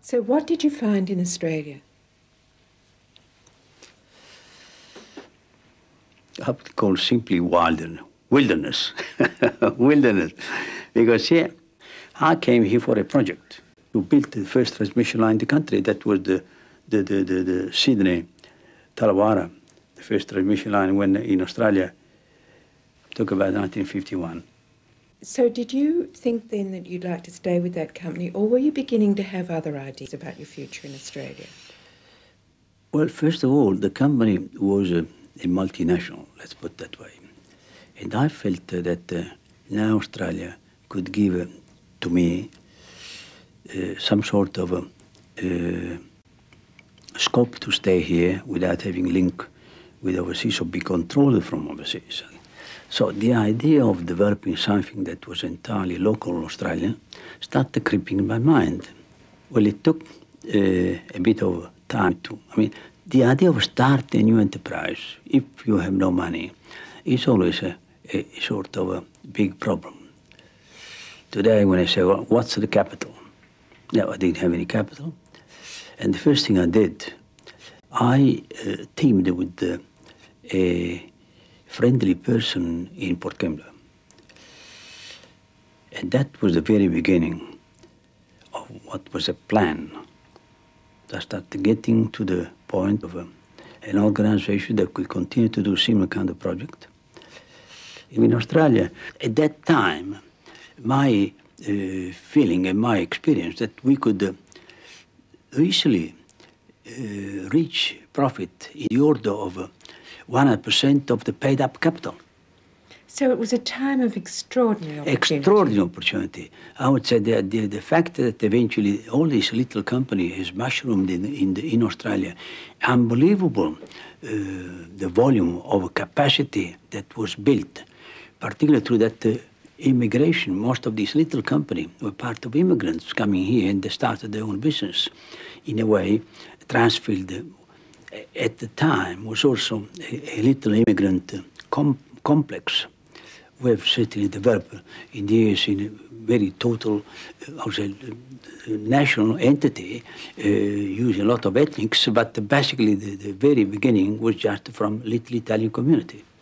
So what did you find in Australia? I would call simply wilderness. Wilderness. Because here, I came here for a project to build the first transmission line in the country. That was the Sydney, Tarawara, the first transmission line when in Australia. Took about 1951. So did you think then that you'd like to stay with that company, or were you beginning to have other ideas about your future in Australia? Well, first of all, the company was a multinational, let's put it that way. And I felt that now Australia could give to me some sort of scope to stay here without having link with overseas or be controlled from overseas. So the idea of developing something that was entirely local Australian started creeping in my mind. Well, it took a bit of time to, the idea of starting a new enterprise, if you have no money, is always a sort of a big problem. Today, when I say, well, what's the capital? No, I didn't have any capital. And the first thing I did, I teamed with a friendly person in Port Kembla. And that was the very beginning of what was a plan. I started getting to the point of an organization that could continue to do similar kind of project. In Australia, at that time, my feeling and my experience that we could easily reach profit in the order of 100% of the paid-up capital. So it was a time of extraordinary opportunity. Extraordinary opportunity. I would say the fact that eventually all this little company has mushroomed in Australia, unbelievable the volume of capacity that was built, particularly through that immigration. Most of these little companies were part of immigrants coming here and they started their own business. In a way, Transfield at the time was also a little immigrant complex. We have certainly developed in the years in a very total national entity, using a lot of ethnics, but basically the very beginning was just from little Italian community.